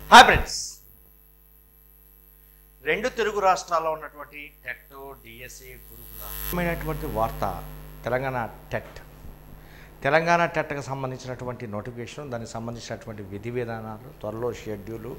Hi friends, రెండు తెలుగు రాష్ట్రాల్లో ఉన్నటువంటి టెట్, డిఎస్సి, గురుకుల వార్త తెలంగాణ టెట్కి సంబంధించినటువంటి నోటిఫికేషన్, దానికి సంబంధించినటువంటి విధి విధానాలు, త్వరలో షెడ్యూలు,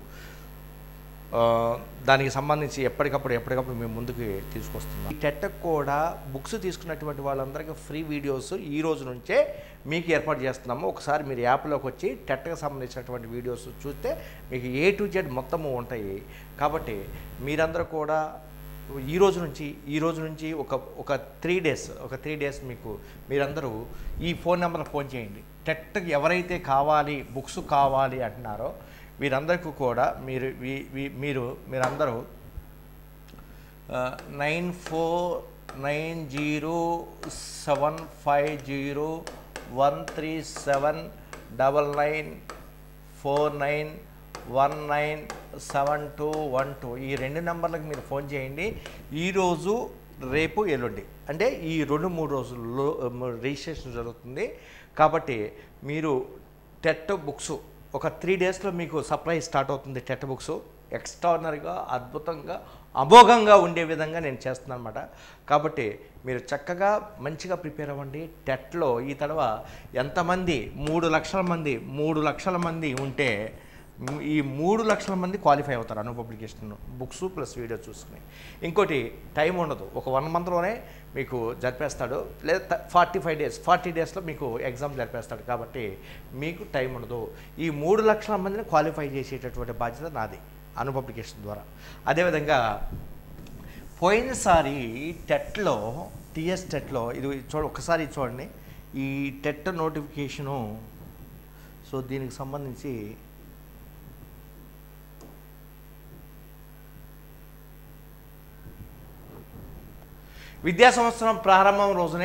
దానికి సంబంధించి ఎప్పటికప్పుడు మేము ముందుకు తీసుకొస్తున్నాం. ఈ టెట్కి కూడా బుక్స్ తీసుకున్నటువంటి వాళ్ళందరికీ ఫ్రీ వీడియోస్ ఈ రోజు నుంచే మీకు ఏర్పాటు చేస్తున్నాము. ఒకసారి మీరు యాప్లోకి వచ్చి టెట్కి సంబంధించినటువంటి వీడియోస్ చూస్తే మీకు A to Z మొత్తము ఉంటాయి. కాబట్టి మీరందరూ కూడా ఈ రోజు నుంచి ఒక 3 డేస్ మీకు మీరందరూ ఈ ఫోన్ నెంబర్కి ఫోన్ చేయండి. టెట్కి ఎవరైతే కావాలి, బుక్స్ కావాలి అంటున్నారో వీరందరికీ కూడా మీరందరూ 949753179949197212 ఈ 2 నెంబర్లకు మీరు ఫోన్ చేయండి. ఈరోజు, రేపు, ఎల్లుండి అంటే ఈ 2-3 రోజుల్లో రిజిస్ట్రేషన్ జరుగుతుంది. కాబట్టి మీరు టెట్ బుక్స్ ఒక 3 డేస్లో మీకు సప్లై స్టార్ట్ అవుతుంది. టెట్ బుక్స్ ఎక్స్ట్రాడినరీగా, అద్భుతంగా, అమోఘంగా ఉండే విధంగా నేను చేస్తున్నాను అన్నమాట. కాబట్టి మీరు చక్కగా మంచిగా ప్రిపేర్ అవ్వండి. టెట్లో ఈ తడవ ఎంతమంది 3 లక్షల మంది ఉంటే ఈ 3 లక్షల మంది క్వాలిఫై అవుతారు Anu publication books plus video చూసుకుని. ఇంకోటి టైం ఉండదు, ఒక 1 మంత్లోనే మీకు జరిపేస్తాడు, లేదా 40 డేస్లో మీకు ఎగ్జామ్ జరిపేస్తాడు. కాబట్టి మీకు టైం ఉండదు. ఈ 3 లక్షల మందిని క్వాలిఫై చేసేటటువంటి బాధ్యత నాది అను పబ్లికేషన్ ద్వారా. అదేవిధంగా పోయినసారి టెట్లో, టీఎస్ టెట్లో ఇది ఒకసారి చూడండి, ఈ టెట్ నోటిఫికేషను. సో దీనికి సంబంధించి విద్యా సంవత్సరం ప్రారంభం రోజునే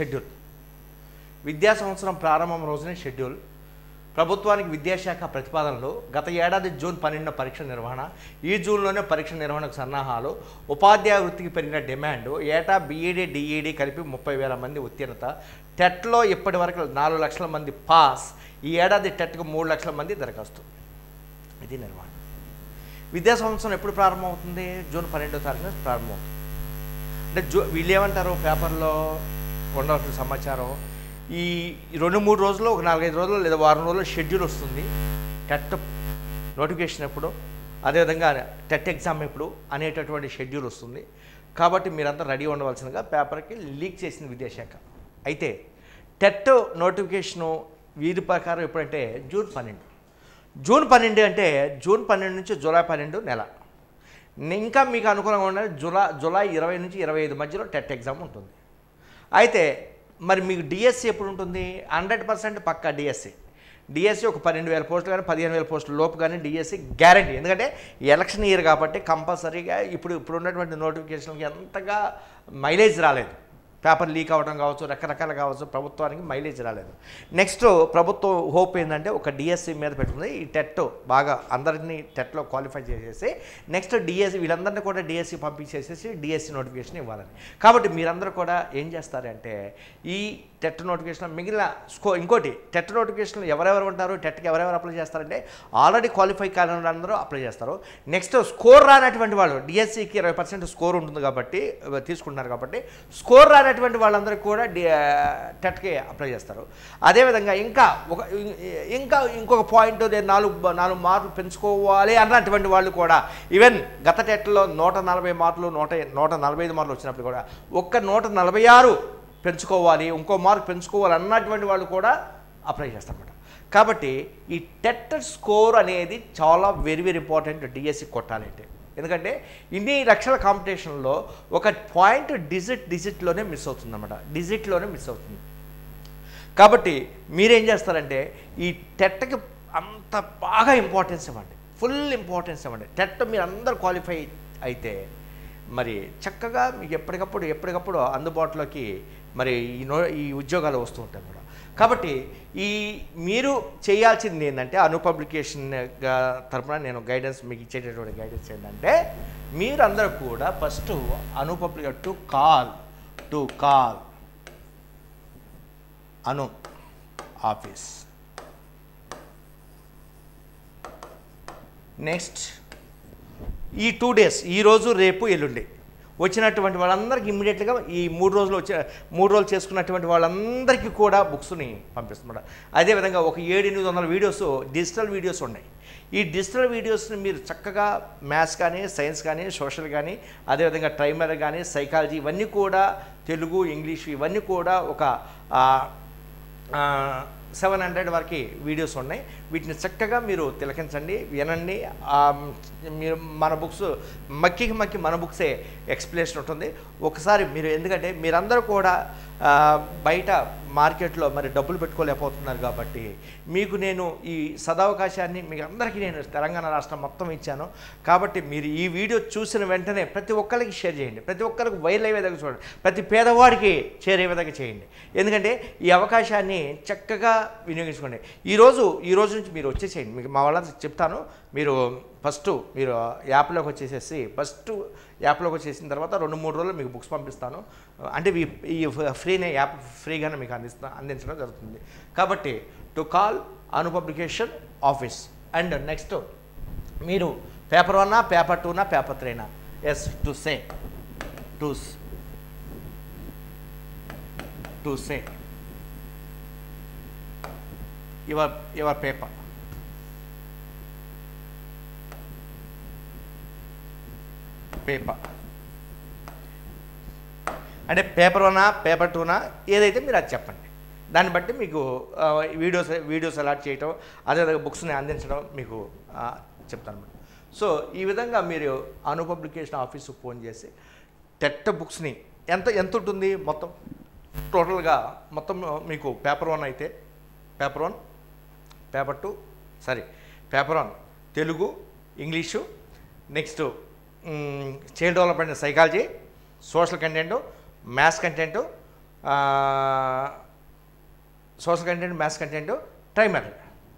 షెడ్యూల్. ప్రభుత్వానికి విద్యాశాఖ ప్రతిపాదనలు. గత ఏడాది జూన్ 12 పరీక్ష నిర్వహణ. ఈ జూన్లోనే పరీక్ష నిర్వహణకు సన్నాహాలు. ఉపాధ్యాయ వృత్తికి పెరిగిన డిమాండ్. ఏటా బీఈడీ, డిఈడీ కలిపి 30,000 మంది ఉత్తీర్ణత. టెట్లో ఇప్పటి వరకు 4 లక్షల మంది పాస్. ఈ ఏడాది టెట్కు 3 లక్షల మంది దరఖాస్తు. ఇది నిర్వహణ. విద్యా సంవత్సరం ఎప్పుడు ప్రారంభమవుతుంది? జూన్ 12వ తారీఖున ప్రారంభమవుతుంది. అంటే వీళ్ళు ఏమంటారు, పేపర్లో ఉండవలసిన సమాచారం ఈ 2-3 రోజుల్లో, ఒక 4-5 రోజుల్లో లేదా వారం రోజుల్లో షెడ్యూల్ వస్తుంది. టెట్ నోటిఫికేషన్ ఎప్పుడు, అదేవిధంగా టెట్ ఎగ్జామ్ ఎప్పుడు అనేటటువంటి షెడ్యూల్ వస్తుంది. కాబట్టి మీరంతా రెడీ ఉండవలసిందిగా పేపర్కి లీక్ చేసింది విద్యాశాఖ. అయితే టెట్ నోటిఫికేషను వీరి ప్రకారం ఎప్పుడంటే జూన్ 12 అంటే జూన్ 12 నుంచి జూలై 12 నెల. ఇంకా మీకు అనుకూలంగా ఉండాలి జూలై 20 నుంచి 25 మధ్యలో టెట్ ఎగ్జామ్ ఉంటుంది. అయితే మరి మీకు డిఎస్సి ఎప్పుడు ఉంటుంది? 100% పక్కా డిఎస్సి ఒక 12,000 పోస్టులు కానీ 15,000 పోస్టుల లోపు కానీ డిఎస్సి గ్యారంటీ. ఎందుకంటే ఎలక్షన్ ఇయర్ కాబట్టి కంపల్సరీగా ఇప్పుడు ఉన్నటువంటి నోటిఫికేషన్కి ఎంతగా మైలేజ్ రాలేదు. పేపర్ లీక్ అవ్వడం కావచ్చు, రకరకాలు కావచ్చు, ప్రభుత్వానికి మైలేజ్ రాలేదు. నెక్స్ట్ ప్రభుత్వం హోప్ ఏంటంటే ఒక డిఎస్సి మీద పెట్టుకుంది. ఈ టెట్ బాగా అందరినీ టెట్లో క్వాలిఫై చేసేసి నెక్స్ట్ డిఎస్సి వీళ్ళందరినీ కూడా డిఎస్సి పంపించేసేసి డిఎస్సి నోటిఫికేషన్ ఇవ్వాలని. కాబట్టి మీరందరూ కూడా ఏం చేస్తారంటే ఈ టెట్ నోటిఫికేషన్ మిగిలిన ఇంకోటి టెట్ నోటిఫికేషన్లు ఎవరెవరు ఉంటారు, టెట్కి ఎవరెవరు అప్లై చేస్తారంటే ఆల్రెడీ క్వాలిఫై కాని అందరూ అప్లై చేస్తారు. నెక్స్ట్ స్కోర్ రానటువంటి వాళ్ళు, డిఎస్సికి 20% స్కోర్ ఉంటుంది కాబట్టి తీసుకుంటున్నారు. కాబట్టి స్కోర్ రానటువంటి వాళ్ళందరికీ కూడా టెట్కి అప్లై చేస్తారు. అదేవిధంగా ఇంకొక పాయింట్, 4 మార్కులు పెంచుకోవాలి అన్నటువంటి వాళ్ళు కూడా, ఈవెన్ గత టెట్లో 140 మార్కులు 145 మార్కులు వచ్చినప్పుడు కూడా 146 పెంచుకోవాలి, ఇంకో మార్క్ పెంచుకోవాలి అన్నటువంటి వాళ్ళు కూడా అప్లై చేస్తారన్నమాట. కాబట్టి ఈ టెట్ స్కోర్ అనేది చాలా వెరీ ఇంపార్టెంట్ డిఎస్సి కొట్టాలంటే. ఎందుకంటే ఇన్ని లక్షల కాంపిటీషన్లో ఒక పాయింట్ డిజిట్లోనే మిస్ అవుతుంది. కాబట్టి మీరేం చేస్తారంటే ఈ టెట్కి అంత బాగా ఇంపార్టెన్స్ ఇవ్వండి, ఫుల్ ఇంపార్టెన్స్ ఇవ్వండి. టెట్ మీరు అందరూ క్వాలిఫై అయితే మరి చక్కగా మీకు ఎప్పటికప్పుడు అందుబాటులోకి మరి ఈ ఉద్యోగాలు వస్తూ ఉంటాయి కూడా. కాబట్టి మీరు చేయాల్సింది ఏంటంటే అను పబ్లికేషన్ తరఫున నేను గైడెన్స్ మీకు ఇచ్చేటటువంటి గైడెన్స్ ఏంటంటే మీరందరూ కూడా first Anu publication to call Anu office next ఈ 2 డేస్, ఈరోజు రేపు ఎల్లుండి వచ్చినటువంటి వాళ్ళందరికీ ఇమ్మీడియట్గా ఈ 3 రోజులు చేసుకున్నటువంటి వాళ్ళందరికీ కూడా బుక్స్ని పంపిస్తున్నమాట. అదేవిధంగా ఒక 700-800 వీడియోస్ డిజిటల్ వీడియోస్ ఉన్నాయి. ఈ డిజిటల్ వీడియోస్ని మీరు చక్కగా మ్యాథ్స్ కానీ, సైన్స్ కానీ, సోషల్ కానీ, అదేవిధంగా ప్రైమరీ కానీ, సైకాలజీ, ఇవన్నీ కూడా తెలుగు, ఇంగ్లీష్, ఇవన్నీ కూడా ఒక 700 వరకు వీడియోస్ ఉన్నాయి. వీటిని చక్కగా మీరు తిలకించండి, వినండి. మీరు మన బుక్స్ మక్కి మన బుక్సే ఎక్స్ప్లెనేషన్ ఉంటుంది. ఒకసారి మీరు, ఎందుకంటే మీరందరూ కూడా బయట మార్కెట్లో మరి డబ్బులు పెట్టుకోలేకపోతున్నారు కాబట్టి మీకు నేను ఈ సదవకాశాన్ని మీకు అందరికీ నేను తెలంగాణ రాష్ట్రం మొత్తం ఇచ్చాను. కాబట్టి మీరు ఈ వీడియో చూసిన వెంటనే ప్రతి ఒక్కరికి షేర్ చేయండి, ప్రతి ఒక్కరికి వైరల్ అయ్యే విధంగా చూడండి, ప్రతి పేదవాడికి చేరే విధంగా చేయండి. ఎందుకంటే ఈ అవకాశాన్ని చక్కగా వినియోగించుకోండి. ఈ రోజు నుంచి మీరు వచ్చేసేయండి. మీకు మా వాళ్ళ చెప్తాను, మీరు మీరు యాప్లోకి వచ్చేసిన తర్వాత 2-3 రోజులు మీకు బుక్స్ పంపిస్తాను. అంటే ఈ యాప్ ఫ్రీగానే మీకు అందించడం జరుగుతుంది. కాబట్టి to call Anu publication office. And next మీరు paper 1, paper 2, paper 3 as to say your paper. అంటే పేపర్ 1, పేపర్ 2 ఏదైతే మీరు అది చెప్పండి. దాన్ని బట్టి మీకు వీడియోస్ అలాట్ చేయటం, అదేవిధంగా బుక్స్ని అందించడం మీకు చెప్తాను. సో ఈ విధంగా మీరు అను పబ్లికేషన్ ఆఫీస్కి ఫోన్ చేసి టెట్ బుక్స్ని ఎంత ఉంటుంది మొత్తం టోటల్గా మొత్తం మీకు పేపర్ 1 అయితే paper 1, paper 2 paper 1 Telugu, English, next child development, psychology, social content, maths content, maths content, primary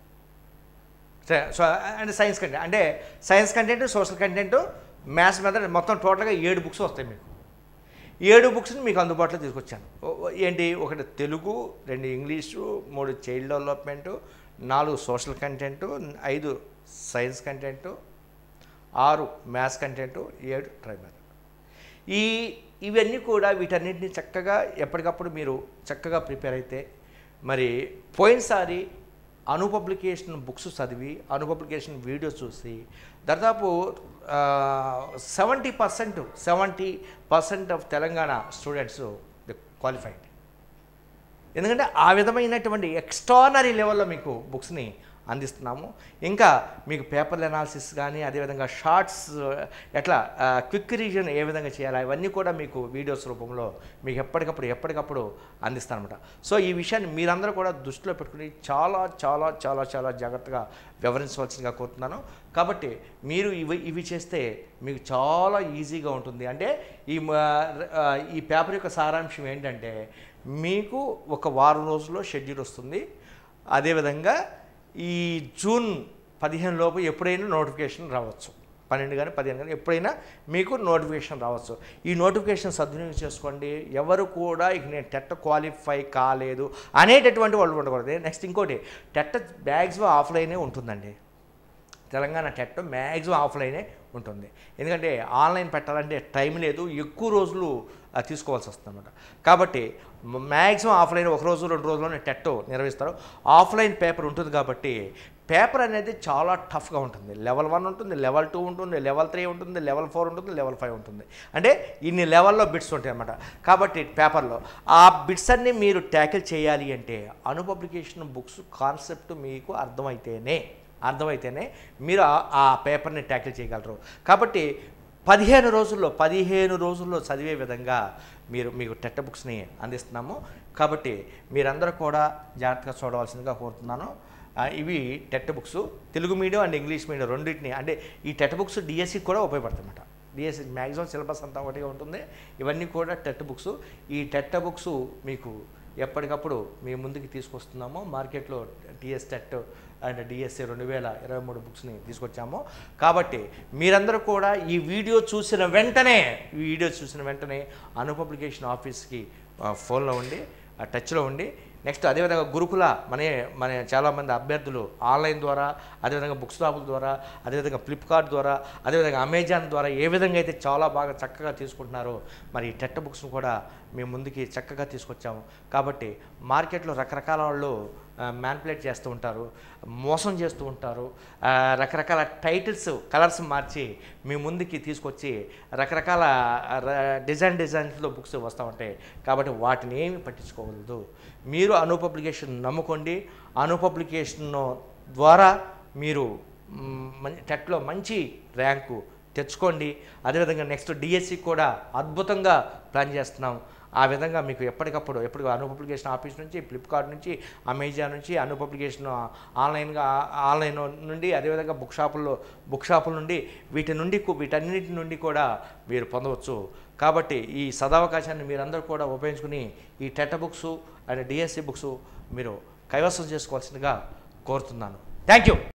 and science content. అంటే science content, social content, maths method మొత్తం టోటల్గా 7 బుక్స్ వస్తాయి మీకు. 7 బుక్స్ని మీకు అందుబాటులో తీసుకొచ్చాను. ఏంటి, 1 Telugu, 2 English, 3 child development, 4 social content, 5 science content, 6 maths content, 7 primary. ఇవన్నీ కూడా వీటన్నిటిని చక్కగా ఎప్పటికప్పుడు మీరు చక్కగా ప్రిపేర్ అయితే, మరి పోయినసారి అను పబ్లికేషన్ బుక్స్ చదివి, అను పబ్లికేషన్ వీడియో చూసి దాదాపు 70% ఆఫ్ తెలంగాణ స్టూడెంట్స్ క్వాలిఫైడ్. ఎందుకంటే ఆ విధమైనటువంటి ఎక్స్ట్రానరీ లెవెల్లో మీకు బుక్స్ని అందిస్తున్నాము. ఇంకా మీకు పేపర్ అనాలిసిస్ కానీ, అదేవిధంగా షార్ట్స్ ఎట్లా క్విక్ రివిజన్ ఏ విధంగా చేయాలి, ఇవన్నీ కూడా మీకు వీడియోస్ రూపంలో మీకు ఎప్పటికప్పుడు అందిస్తానమాట. సో ఈ విషయాన్ని మీరందరూ కూడా దృష్టిలో పెట్టుకుని చాలా చాలా చాలా చాలా జాగ్రత్తగా వ్యవహరించవలసిందిగా కోరుతున్నాను. కాబట్టి మీరు ఇవి చేస్తే మీకు చాలా ఈజీగా ఉంటుంది. అంటే ఈ పేపర్ యొక్క సారాంశం ఏంటంటే, మీకు ఒక వారం రోజుల్లో షెడ్యూల్ వస్తుంది. అదేవిధంగా ఈ జూన్ 15 లోపు ఎప్పుడైనా నోటిఫికేషన్ రావచ్చు. 12 కానీ 15 కానీ ఎప్పుడైనా మీకు నోటిఫికేషన్ రావచ్చు. ఈ నోటిఫికేషన్ సద్వినియోగం చేసుకోండి. ఎవరు కూడా ఇక నేను టెట్ క్వాలిఫై కాలేదు అనేటటువంటి వాళ్ళు ఉండకూడదు. నెక్స్ట్ ఇంకోటి, టెట్ మ్యాక్సిమం ఆఫ్లైనే ఉంటుందండి. తెలంగాణ టెట్ మ్యాక్సిమం ఆఫ్లైనే ఉంటుంది. ఎందుకంటే ఆన్లైన్ పెట్టాలంటే టైం లేదు, ఎక్కువ రోజులు తీసుకోవాల్సి వస్తుంది అన్నమాట. కాబట్టి మ్యాక్సిమం ఆఫ్లైన్ 1 రోజు 2 రోజుల్లోనే టెట్ నిర్వహిస్తారు. ఆఫ్లైన్ పేపర్ ఉంటుంది కాబట్టి పేపర్ అనేది చాలా టఫ్గా ఉంటుంది. లెవెల్ 1 ఉంటుంది, లెవెల్ 2 ఉంటుంది, లెవెల్ 3 ఉంటుంది, లెవెల్ 4 ఉంటుంది, లెవెల్ 5 ఉంటుంది. అంటే ఇన్ని లెవెల్లో బిట్స్ ఉంటాయి అన్నమాట. కాబట్టి పేపర్లో ఆ బిట్స్ అన్నీ మీరు ట్యాకిల్ చేయాలి అంటే అను పబ్లికేషన్ బుక్స్ కాన్సెప్ట్ మీకు అర్థమైతేనే మీరు ఆ పేపర్ని ట్యాకిల్ చేయగలరు. కాబట్టి 15 రోజుల్లో చదివే విధంగా మీకు టెట్ బుక్స్ని అందిస్తున్నాము. కాబట్టి మీరందరూ కూడా జాగ్రత్తగా చూడవలసిందిగా కోరుతున్నాను. ఇవి TET books Telugu medium and English medium రెండింటిని. అంటే ఈ టెట్ బుక్స్ డిఎస్సికి కూడా ఉపయోగపడుతుందన్నమాట. డిఎస్సి మ్యాక్సిమం సిలబస్ అంతా ఒకటిగా ఉంటుంది. ఇవన్నీ కూడా టెట్ బుక్స్. ఈ టెట్ బుక్స్ మీకు ఎప్పటికప్పుడు మీ ముందుకు తీసుకొస్తున్నాము. మార్కెట్లో టీఎస్ టెట్ అండ్ డిఎస్సి 2023 బుక్స్ని తీసుకొచ్చాము. కాబట్టి మీరందరూ కూడా ఈ వీడియో చూసిన వెంటనే అను పబ్లికేషన్ ఆఫీస్కి ఫోన్లో ఉండి టచ్లో ఉండి నెక్స్ట్ అదేవిధంగా గురుకుల మన చాలామంది అభ్యర్థులు ఆన్లైన్ ద్వారా, అదేవిధంగా బుక్ స్టాపుల ద్వారా, అదేవిధంగా ఫ్లిప్కార్ట్ ద్వారా, అదేవిధంగా అమెజాన్ ద్వారా ఏ విధంగా అయితే చాలా బాగా చక్కగా తీసుకుంటున్నారో మరి టెట్ బుక్స్ను కూడా మేము ముందుకి చక్కగా తీసుకొచ్చాము. కాబట్టి మార్కెట్లో రకరకాల వాళ్ళు మ్యానిపులేట్ చేస్తూ ఉంటారు, మోసం చేస్తూ ఉంటారు, రకరకాల టైటిల్స్ కలర్స్ మార్చి మీ ముందుకి తీసుకొచ్చి రకరకాల డిజైన్స్లో బుక్స్ వస్తూ ఉంటాయి. కాబట్టి వాటిని ఏమి పట్టించుకోవద్దు. మీరు అను పబ్లికేషన్ నమ్ముకోండి. అను పబ్లికేషన్ ద్వారా మీరు టెట్లో మంచి ర్యాంకు తెచ్చుకోండి. అదేవిధంగా నెక్స్ట్ డిఎస్సి కూడా అద్భుతంగా ప్లాన్ చేస్తున్నాం. ఆ విధంగా మీకు ఎప్పటికప్పుడు అను పబ్లికేషన్ ఆఫీస్ నుంచి, ఫ్లిప్కార్ట్ నుంచి, అమెజాన్ నుంచి, అను పబ్లికేషన్ ఆన్లైన్ నుండి, అదేవిధంగా బుక్ షాపుల నుండి వీటన్నిటి నుండి కూడా మీరు పొందవచ్చు. కాబట్టి ఈ సదవకాశాన్ని మీరందరూ కూడా ఉపయోగించుకుని ఈ TET books and DSC books మీరు కైవసం చేసుకోవాల్సిందిగా కోరుతున్నాను. Thank you.